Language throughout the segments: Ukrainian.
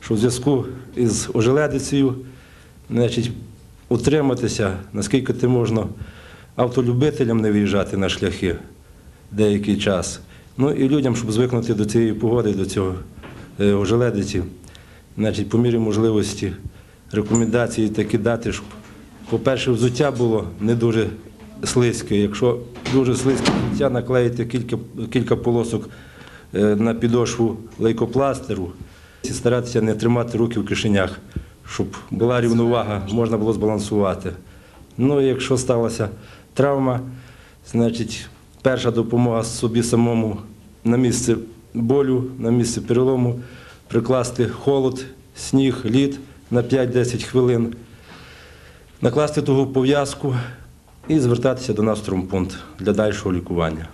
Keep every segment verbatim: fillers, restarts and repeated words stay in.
що в зв'язку із ожеледицею, значить, утриматися, наскільки це можна, автолюбителям не виїжджати на шляхи деякий час. Ну і людям, щоб звикнути до цієї погоди, до цього ожеледиці, значить, по мірі можливості рекомендації такі дати, щоб, по-перше, взуття було не дуже слизьке. Якщо дуже слизьке взуття, наклеїти кілька, кілька полосок на підошву лейкопластеру і старатися не тримати руки в кишенях, щоб була рівновага, можна було збалансувати. Ну і якщо сталася травма, значить, перша допомога собі самому на місце болю, на місце перелому, прикласти холод, сніг, лід на п'ять-десять хвилин, накласти тугу пов'язку і звертатися до нас в травмпункт для дальшого лікування.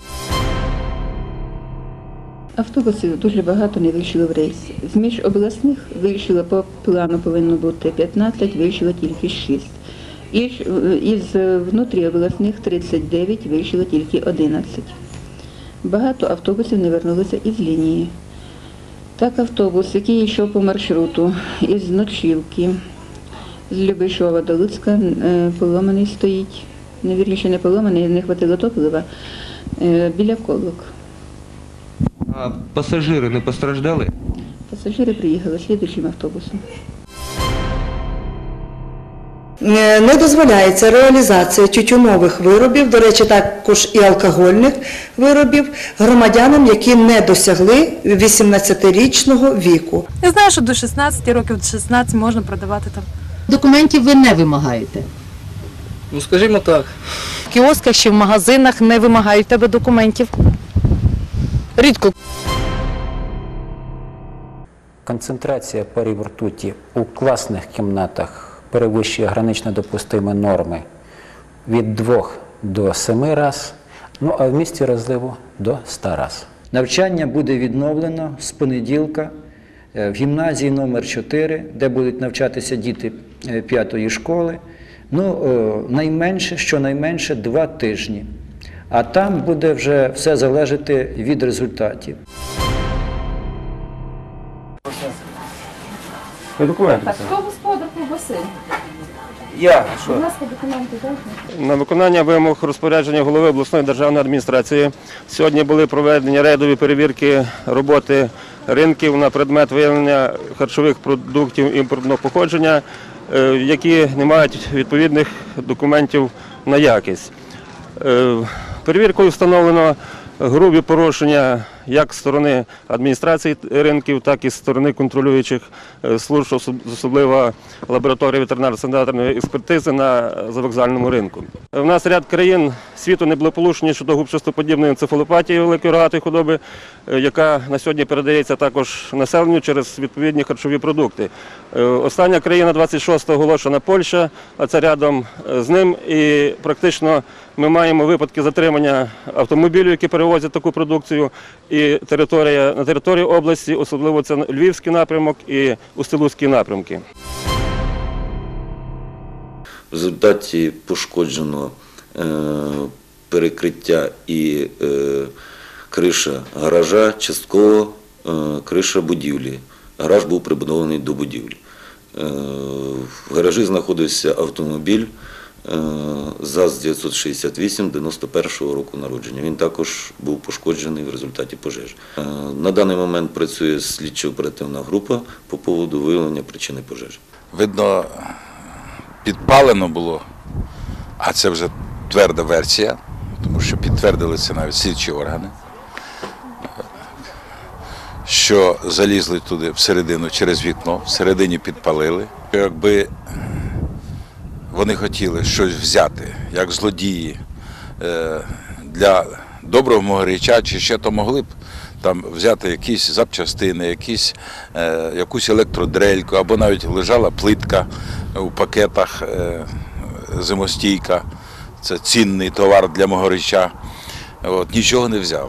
Автобусів дуже багато не вийшло в рейс. З міжобласних вийшло по плану повинно бути п'ятнадцять, вийшло тільки шість. Із внутріобласних тридцять дев'ять, вийшло тільки одинадцять. Багато автобусів не вернулися із лінії. Так, автобус, який йшов по маршруту із Ночівки, з Любишова до Луцька, поломаний стоїть. Не, вірніше, не поломаний, не хватило топлива, біля Колок. А пасажири не постраждали? Пасажири приїхали слідуючим автобусом. Не дозволяється реалізація тютюнових виробів, до речі, також і алкогольних виробів, громадянам, які не досягли вісімнадцятирічного віку. Я знаю, що до шістнадцяти років, до шістнадцяти можна продавати там. Документів ви не вимагаєте? Ну, скажімо так. В кіосках чи в магазинах не вимагають тебе документів. Рідко. Концентрація пари в ртуті у класних кімнатах перевищує гранично допустимі норми від двох до семи раз, ну а в місці розливу до ста раз. Навчання буде відновлено з понеділка в гімназії номер чотири, де будуть навчатися діти п'ятої школи. Ну, найменше, щонайменше два тижні. А там буде вже все залежати від результатів. Документи. Хто господар ковбаси? Я. Будь ласка, документи дайте. На виконання вимог розпорядження голови обласної державної адміністрації сьогодні були проведені рейдові перевірки роботи ринків на предмет виявлення харчових продуктів імпортного походження, які не мають відповідних документів на якість. Перевіркою встановлено грубі порушення як з сторони адміністрації ринків, так і з сторони контролюючих служб, особливо лабораторії ветеринарно-санітарної експертизи на завокзальному ринку. У нас ряд країн світу неблагополучні щодо губчастоподібної енцефалопатії великої рогатої худоби, яка на сьогодні передається також населенню через відповідні харчові продукти. Остання країна двадцять шостого оголошена Польща, а це рядом з ним, і практично ми маємо випадки затримання автомобілів, які перевозять таку продукцію, і територія, на території області, особливо це Львівський напрямок і Устилузький напрямки. В результаті пошкоджено е, перекриття і е, криша гаража, частково е, криша будівлі. Гараж був прибудований до будівлі. Е, в гаражі знаходився автомобіль ЗАЗ дев'ятсот шістдесят вісім дев'яносто першого року народження. Він також був пошкоджений в результаті пожежі. На даний момент працює слідчо-оперативна група по поводу виявлення причини пожежі. Видно, підпалено було, а це вже тверда версія, тому що підтвердили це навіть слідчі органи, що залізли туди всередину через вікно, всередині підпалили. Якби вони хотіли щось взяти, як злодії, для доброго могоряча, чи ще то могли б там взяти якісь запчастини, якісь, якусь електродрельку, або навіть лежала плитка у пакетах зимостійка, це цінний товар для могоряча. От, нічого не взяли.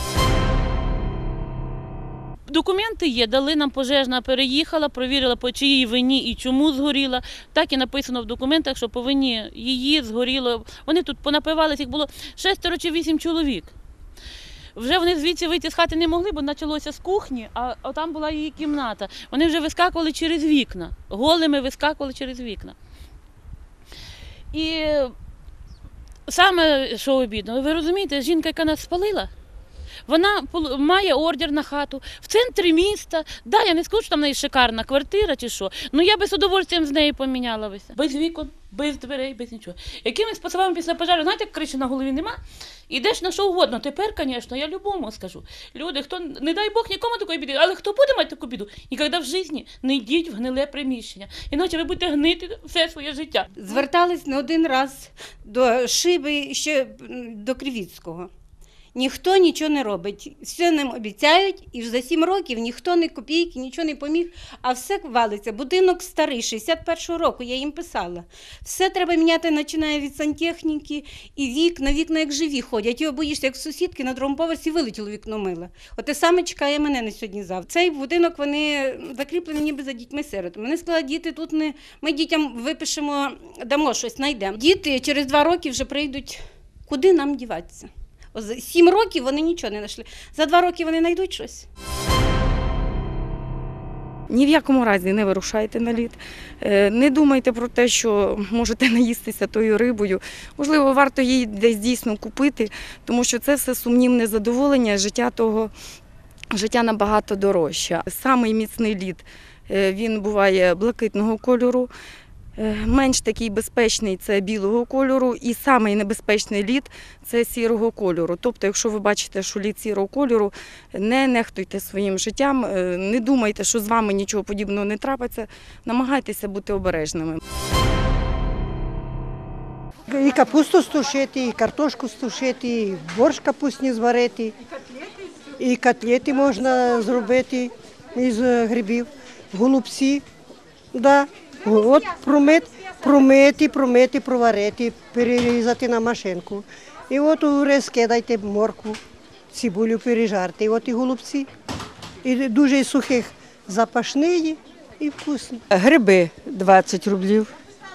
Документи є, дали нам пожежна, переїхала, провірила, по чиїй вині і чому згоріла. Так і написано в документах, що по вині її згоріло. Вони тут понапивалися, їх було шестеро чи вісім чоловік. вже вони звідси вийти з хати не могли, бо почалося з кухні, а, а там була її кімната. Вони вже вискакували через вікна, голими вискакували через вікна. І саме, що обідно, ви розумієте, жінка, яка нас спалила, вона має ордер на хату в центрі міста. Да, я не скажу, що там в неї шикарна квартира чи що, ну я би з удовольствием з нею поміняла бися. Без вікон, без дверей, без нічого. Якими способами після пожежу, знаєте, як криші на голові нема, ідеш на що угодно. Тепер, звісно, я любому скажу. Люди, хто, не дай Бог нікому такої біди, але хто буде мати таку біду, ніколи в житті не йдіть в гниле приміщення. Іначе ви будете гнити все своє життя. Звертались не один раз до Шиби, ще до Кривіцького. Ніхто нічого не робить. Все нам обіцяють, і за сім років ніхто ні копійки, нічого не поміг, а все валиться. Будинок старий, шістдесят першого року, я їм писала. Все треба міняти, починає від сантехніки, і вікна, вікна як живі ходять. Його боїшся, як сусідки на другому поверсі вилетіло вікно мила. От те саме чекає мене на сьогодні-завтра. Цей будинок, вони закріплені ніби за дітьми-сиротами. Вони сказали, діти тут не... Ми дітям випишемо, дамо щось, знайдемо. Діти через два роки вже прийдуть, куди нам діватися? За сім років вони нічого не знайшли. За два роки вони знайдуть щось. Ні в якому разі не вирушайте на лід. Не думайте про те, що можете наїстися тою рибою. Можливо, варто її десь дійсно купити, тому що це все сумнівне задоволення, життя того, життя набагато дорожче. Самий міцний лід, він буває блакитного кольору. Менш такий безпечний – це білого кольору, і самий небезпечний лід – це сірого кольору. Тобто, якщо ви бачите, що лід сірого кольору, не нехтуйте своїм життям, не думайте, що з вами нічого подібного не трапиться, намагайтеся бути обережними. І капусту стушити, і картошку стушити, і борщ капустний зварити, і котлети можна зробити із грибів, голубці, да. От промити, промити, промити, проварити, перерізати на машинку. І от у рис кидайте моркву, цибулю пережарти. І от і голубці. І дуже сухих запашні і вкусні. Гриби двадцять рублів,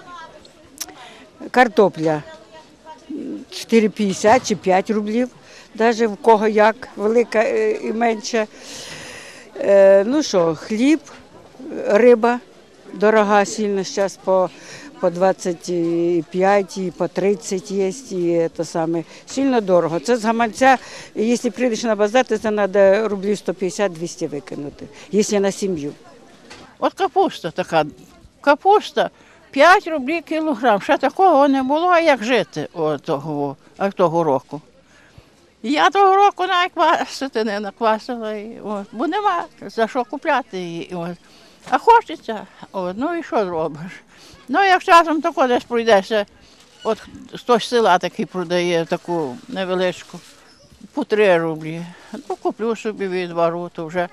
картопля чотири п'ятдесят чи п'ять рублів, навіть в кого як, велика і менша. Ну що, хліб, риба. Дорога сильно, зараз по, по двадцять п'ять, і по тридцять є, і це саме. Сильно дорого. Це з гаманця, якщо прийдеш на базар, то це треба рублів сто п'ятдесят - двісті викинути, якщо на сім'ю. От капуста така, капуста п'ять рублів кілограм, ще такого не було, а як жити от того, а того року. Я того року навіть квасити не наквасила, і, от, бо нема за що купляти її. От. А хочеться, от, ну і що зробиш? Ну, як часом тако десь пройдешся, от хтось села такий продає таку невеличку, по три рублі. Ну, куплю собі відвару, то вже.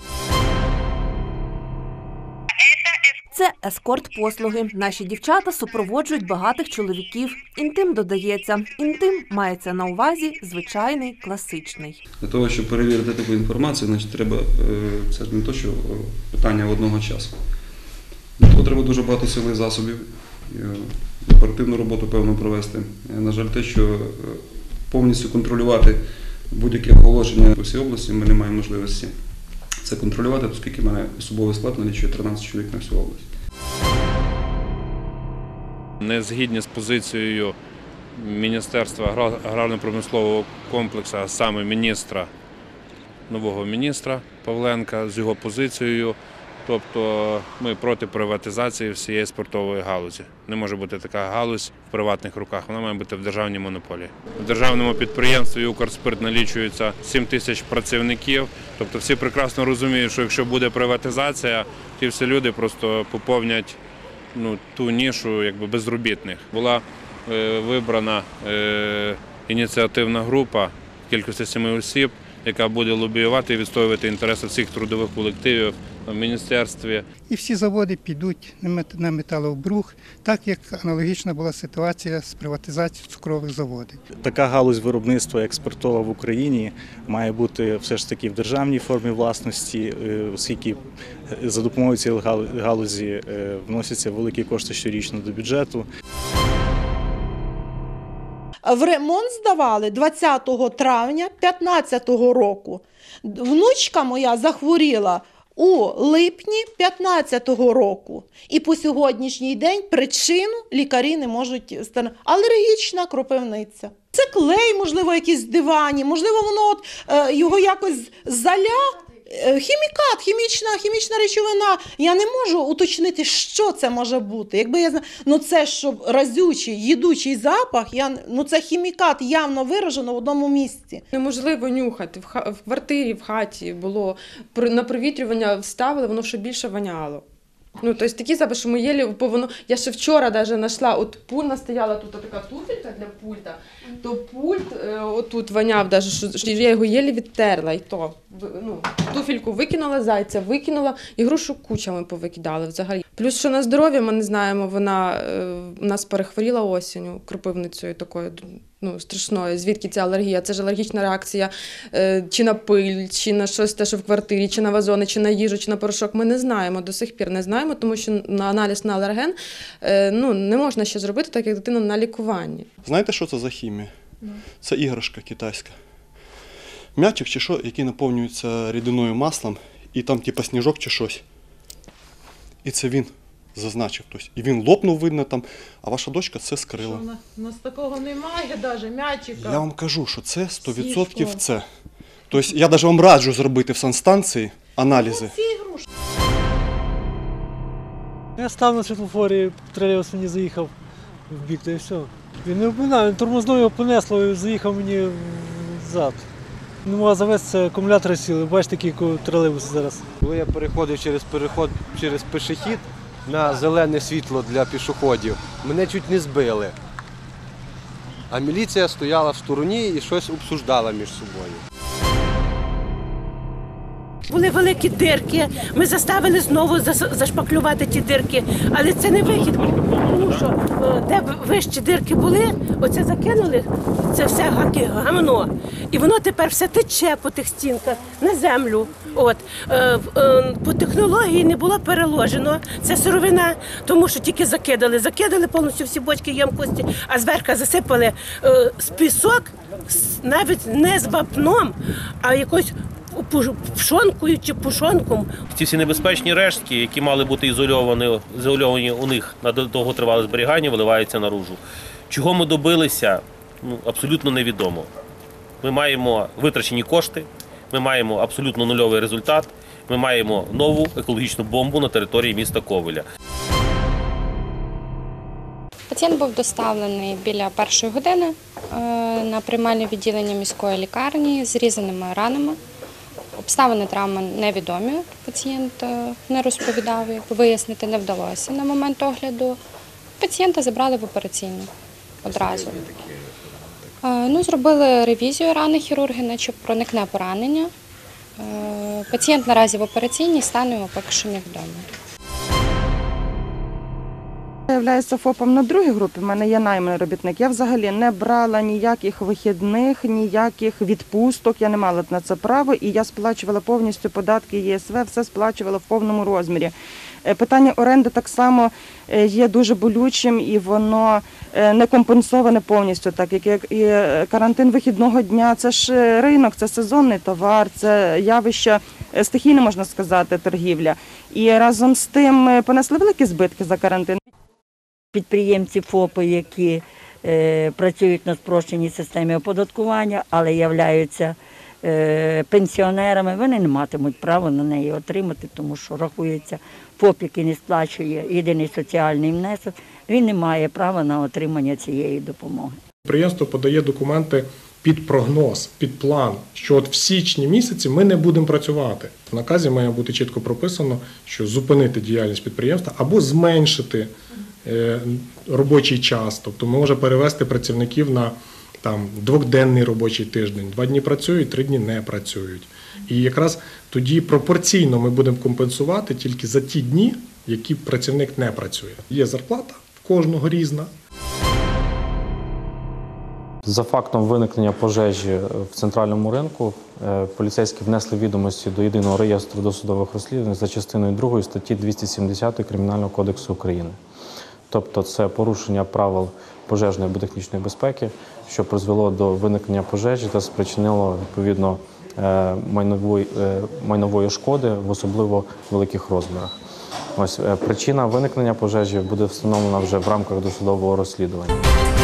Це ескорт-послуги. Наші дівчата супроводжують багатих чоловіків. Інтим додається. Інтим мається на увазі звичайний, класичний. Для того, щоб перевірити таку інформацію, значить, треба, це ж не то, що питання одного часу. Для того треба дуже багато сил і засобів, оперативну роботу, певно, провести. На жаль, те, що повністю контролювати будь-яке оголошення у всій області, ми не маємо можливості це контролювати, оскільки в мене особовий склад налічує тринадцять чоловік на всю область. Не згідні з позицією Міністерства аграрно-промислового комплексу, а саме міністра, нового міністра Павленка, з його позицією. Тобто ми проти приватизації всієї спиртової галузі. Не може бути така галузь в приватних руках, вона має бути в державній монополії. В державному підприємстві «Укрспирт» налічується сім тисяч працівників. Тобто всі прекрасно розуміють, що якщо буде приватизація, ті всі люди просто поповнять ну, ту нішу якби, безробітних. Була е, вибрана е, ініціативна група в кількості семи осіб, яка буде лобіювати і відстоювати інтереси всіх трудових колективів в міністерстві. І всі заводи підуть на металобрух, так як аналогічна була ситуація з приватизацією цукрових заводів. Така галузь виробництва експортова в Україні має бути все ж таки в державній формі власності, оскільки за допомогою цієї галузі вносяться великі кошти щорічно до бюджету. в ремонт здавали двадцятого травня п'ятнадцятого року. Внучка моя захворіла у липні п'ятнадцятого року. І по сьогоднішній день причину лікарі не можуть встановити. Алергічна кропивниця. Це клей, можливо, якийсь в дивані, можливо, воно от, е, його якось заля. Хімікат, хімічна, хімічна речовина. Я не можу уточнити, що це може бути. Якби я знала, ну це що разючий, їдучий запах, я, ну це хімікат явно виражено в одному місці. Неможливо нюхати. В, ха- в квартирі, в хаті було, при- на провітрювання вставили, воно ще більше воняло. Ну, тобто такі запахи, що ми єлі, бо воно, я ще вчора навіть знайшла, от пульна стояла, тут така туфелька для пульта, то пульт е, отут воняв, навіть, що, що я його єлі відтерла, і то, ну, туфельку викинула, зайця викинула, ігрушок кучами повикидали взагалі. Плюс, що на здоров'я, ми не знаємо, вона е, у нас перехворіла осінню кропивницею такою, ну, страшною, звідки ця алергія, це ж алергічна реакція е, чи на пиль, чи на щось те, що в квартирі, чи на вазони, чи на їжу, чи на порошок, ми не знаємо, до сих пір не знаємо, тому що на аналіз на алерген е, ну, не можна ще зробити, так як дитина на лікуванні. Знаєте, що це за хімія? Це іграшка китайська. М'ячик чи що, який наповнюється рідиною маслом, і там типа сніжок чи щось. І це він зазначив. Тобто, і він лопнув, видно там, а ваша дочка це скрила. У нас такого немає, навіть м'ячика. Я вам кажу, що це сто відсотків це. Тобто я навіть вам раджу зробити в санстанції аналізи. Я став на світлофорі, тролейбус мені заїхав в бік, та і все. Він не обминав, він тормозною його понесло і заїхав мені взад. Не могла завестися, акумулятори сіли, бачите, які тролейбуси зараз. Коли я переходив через переход через пішохід на зелене світло для пішоходів, мене чуть не збили. А міліція стояла в стороні і щось обсуждала між собою. Були великі дирки, ми заставили знову зас- зашпаклювати ті дирки, але це не вихід, тому що е, де б вищі дирки були, оце закинули, це все гаки, гамно. І воно тепер все тече по тих стінках на землю. От. Е, е, по технології не було переложено, це сировина, тому що тільки закидали, закидали повністю всі бочки ємкості, а зверху засипали е, з пісок, з- навіть не з вапном, а якось пшонкою чи пушонком. Ці всі небезпечні рештки, які мали бути ізольовані, ізольовані у них на довготривале зберігання, виливаються наружу. Чого ми добилися, ну, абсолютно невідомо. Ми маємо витрачені кошти, ми маємо абсолютно нульовий результат, ми маємо нову екологічну бомбу на території міста Ковеля. Пацієнт був доставлений біля першої години на приймальне відділення міської лікарні з різаними ранами. Обставини травми невідомі, пацієнт не розповідав, вияснити не вдалося на момент огляду. Пацієнта забрали в операційну одразу. Ну, зробили ревізію рани хірурги, наче проникне поранення. Пацієнт наразі в операційній, стан його поки що невідомий. Я являюся ФОПом на другій групі, в мене є найманий робітник. Я взагалі не брала ніяких вихідних, ніяких відпусток, я не мала на це право, і я сплачувала повністю податки ЄСВ, все сплачувала в повному розмірі. Питання оренди так само є дуже болючим, і воно не компенсоване повністю, так як і карантин вихідного дня. Це ж ринок, це сезонний товар, це явище стихійне, можна сказати, торгівля. І разом з тим понесли великі збитки за карантин. Підприємці ФОПи, які е, працюють на спрощеній системі оподаткування, але являються е, пенсіонерами, вони не матимуть права на неї отримати, тому що рахується ФОП, який не сплачує єдиний соціальний внесок, він не має права на отримання цієї допомоги. Підприємство подає документи під прогноз, під план, що от в січні місяці ми не будемо працювати. В наказі має бути чітко прописано, що зупинити діяльність підприємства або зменшити робочий час, тобто може перевести працівників на там, дводенний робочий тиждень. Два дні працюють, три дні не працюють. І якраз тоді пропорційно ми будемо компенсувати тільки за ті дні, які працівник не працює. Є зарплата, в кожного різна. За фактом виникнення пожежі в центральному ринку поліцейські внесли відомості до єдиного реєстру досудових розслідувань за частиною другої статті двісті сімдесят Кримінального кодексу України. Тобто це порушення правил пожежної або технічної безпеки, що призвело до виникнення пожежі та спричинило відповідно е, майнової, е, майнової шкоди в особливо великих розмірах. Ось е, причина виникнення пожежі буде встановлена вже в рамках досудового розслідування.